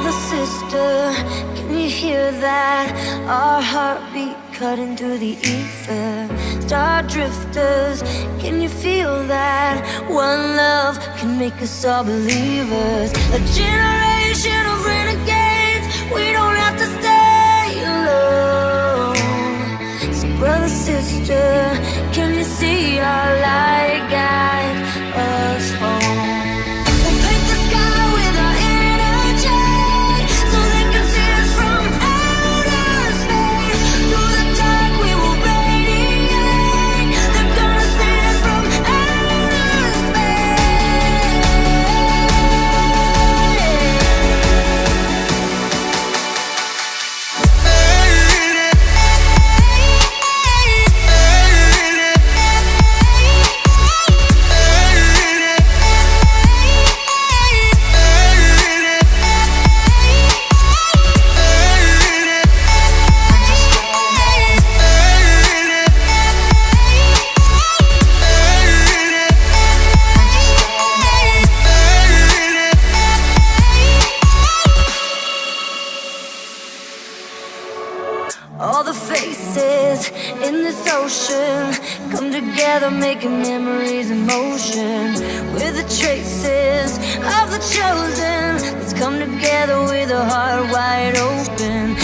Brother, sister, can you hear that? Our heartbeat cutting through the ether. Star drifters, can you feel that? One love can make us all believers. A generation of renegades, we don't have to stay alone. So brother, sister, can you see our light guide us home? All the faces in this ocean come together, making memories in motion. We're the traces of the chosen. Let's come together with a heart wide open.